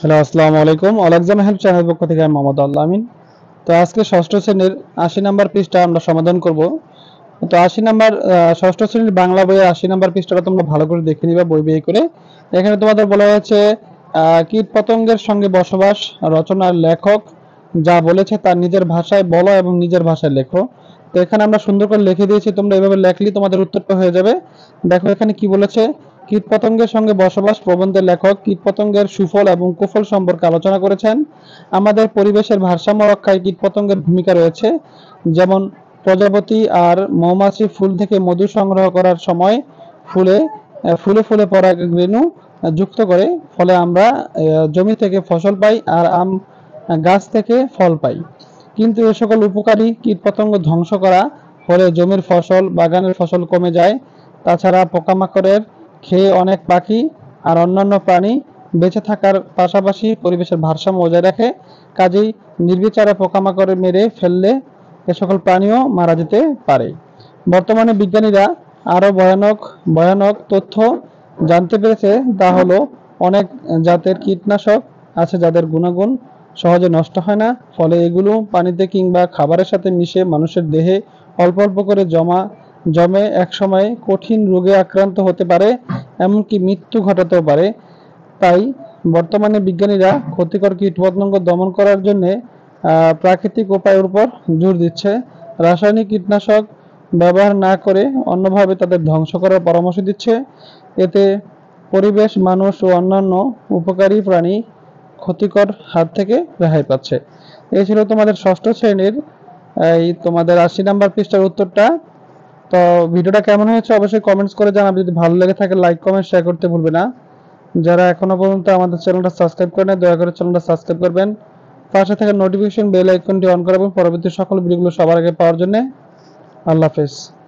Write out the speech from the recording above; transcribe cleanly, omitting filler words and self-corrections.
Hello, আসসালামু আলাইকুম। All exam help channel পক্ষ থেকে আমি মোহাম্মদ আল আমিন। তো আজকে ষষ্ঠ শ্রেণীর ৮০ নাম্বার পৃষ্ঠা আমরা সমাধান করব। তো ৮০ নাম্বার ষষ্ঠ শ্রেণীর বাংলা বইয়ের ৮০ নাম্বার পৃষ্ঠাটা তোমরা ভালো করে দেখে নিবা বই বের করে। এখানে তোমাদের বলা হয়েছে কীটপতঙ্গের সঙ্গে বসবাস, রচনার লেখক যা বলেছে তার নিজের ভাষায় বলো এবং নিজের ভাষায় লেখো। তো এখানে আমরা সুন্দর করে লিখে দিয়েছি, তোমরা এভাবে লেখলেই তোমাদের উত্তরটা হয়ে যাবে। দেখো এখানে কি বলেছে, কীটপতঙ্গের সঙ্গে বসবাস প্রবন্ধের লেখক কীটপতঙ্গের সুফল এবং কুফল সম্পর্কে আলোচনা করেছেন। আমাদের পরিবেশের ভারসাম্য রক্ষায় কীটপতঙ্গের ভূমিকা রয়েছে, যেমন প্রজাপতি আর মৌমাছি ফুল থেকে মধু সংগ্রহ করার সময় ফুলে ফুলে ফুলে পরাগরেণু যুক্ত করে, ফলে আমরা জমি থেকে ফসল পাই আর আম গাছ থেকে ফল পাই। কিন্তু এ সকল উপকারী কীটপতঙ্গ ধ্বংস করা ফলে জমির ফসল, বাগানের ফসল কমে যায়। তাছাড়া পোকামাকড়ের খেয়ে অনেক পাখি আর অন্যান্য প্রাণী বেঁচে থাকার পাশাপাশি পরিবেশের ভারসাম্য বজায় রাখে। কাজেই নির্বিচারে পোকামাকড়ে মেরে ফেললে এ সকল প্রাণীও মারা যেতে পারে। বর্তমানে বিজ্ঞানীরা আরও ভয়ানক ভয়ানক তথ্য জানতে পেরেছে, তা হলো অনেক জাতের কীটনাশক আছে যাদের গুণাগুণ সহজে নষ্ট হয় না, ফলে এগুলো পানিতে কিংবা খাবারের সাথে মিশে মানুষের দেহে অল্প অল্প করে জমে একসময় কঠিন রোগে আক্রান্ত হতে পারে, এমনকি মৃত্যু ঘটাতেও পারে। তাই বর্তমানে বিজ্ঞানীরা ক্ষতিকর কীটপতঙ্গ দমন করার জন্য প্রাকৃতিক উপায়ের উপর জোর দিচ্ছে। রাসায়নিক কীটনাশক ব্যবহার না করে অন্যভাবে তাদের ধ্বংস করার পরামর্শ দিচ্ছে। এতে পরিবেশ, মানুষ ও অন্যান্য উপকারী প্রাণী ক্ষতিকর হাত থেকে রেহাই পাচ্ছে। এই ছিল তোমাদের ষষ্ঠ শ্রেণীর এই তোমাদের ৮০ নাম্বার পৃষ্ঠার উত্তরটা। তো ভিডিওটা কেমন হয়েছে অবশ্যই কমেন্টস করে জানাবে। যদি ভালো লেগে থাকে লাইক, কমেন্ট, শেয়ার করতে ভুলবে না। যারা এখনো পর্যন্ত আমাদের চ্যানেলটা সাবস্ক্রাইব করে না, দয়া করে চ্যানেলটা সাবস্ক্রাইব করবেন। পাশে থাকা নোটিফিকেশন বেল আইকনটি অন করবেন পরবর্তী সকল ভিডিওগুলো সবার আগে পাওয়ার জন্য। আল্লাহ হাফেজ।